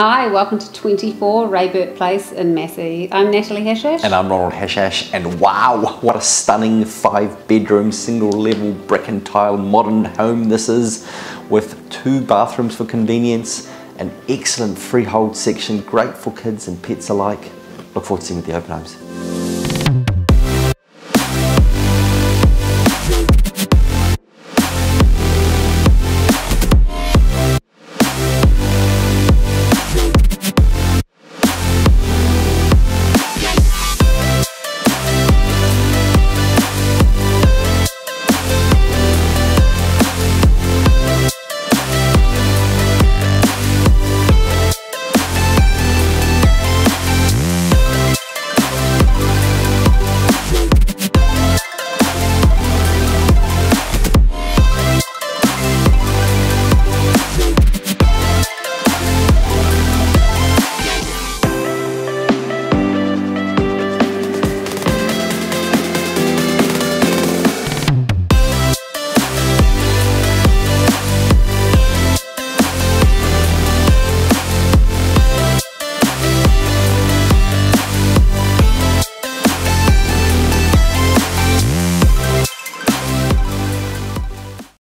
Hi, welcome to 24 Reybert Place in Massey. I'm Natalie Hachache. And I'm Ronald Hachache, and wow, what a stunning 5-bedroom, single-level brick and tile modern home this is, with 2 bathrooms for convenience, an excellent freehold section, great for kids and pets alike. Look forward to seeing you at the open homes.